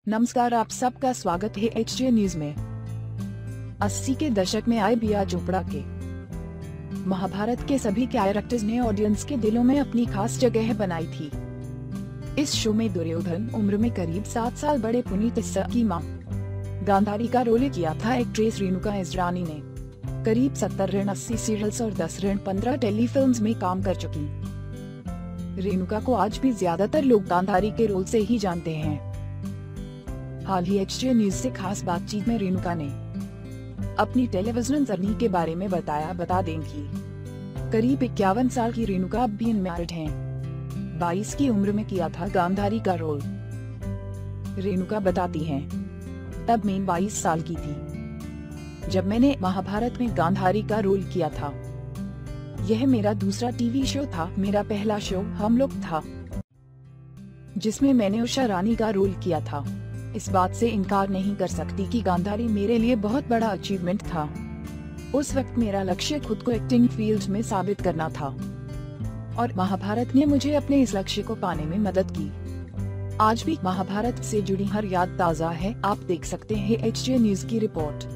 नमस्कार, आप सबका स्वागत है एचजे न्यूज में। 80 के दशक में आए बिया चोपड़ा के महाभारत के सभी कैरेक्टर्स ने ऑडियंस के दिलों में अपनी खास जगह बनाई थी। इस शो में दुर्योधन उम्र में करीब 7 साल बड़े पुनीत की मां गांधारी का रोल किया था एक्ट्रेस रेणुका इजरानी ने। करीब 70-80 सीरियल्स और 10-15 टेलीफिल्म्स में काम कर चुकी रेणुका को आज भी ज्यादातर लोग गांधारी के रोल से ही जानते हैं। हाल ही एचजे न्यूज से खास बातचीत में रेणुका ने अपनी टेलीविजन जर्नी के बारे में बता दें कि करीब 51 साल की रेणुका अब भी अनमैरिड हैं। 22 की उम्र में किया था गांधारी का रोल। रेणुका बताती हैं, तब मैं 22 साल की थी जब मैंने महाभारत में गांधारी का रोल किया था। यह मेरा दूसरा टीवी शो था। मेरा पहला शो हम लोग था जिसमें मैंने उषा रानी का रोल किया था। इस बात से इनकार नहीं कर सकती कि गांधारी मेरे लिए बहुत बड़ा अचीवमेंट था। उस वक्त मेरा लक्ष्य खुद को एक्टिंग फील्ड में साबित करना था और महाभारत ने मुझे अपने इस लक्ष्य को पाने में मदद की। आज भी महाभारत से जुड़ी हर याद ताज़ा है। आप देख सकते हैं एचजे न्यूज की रिपोर्ट।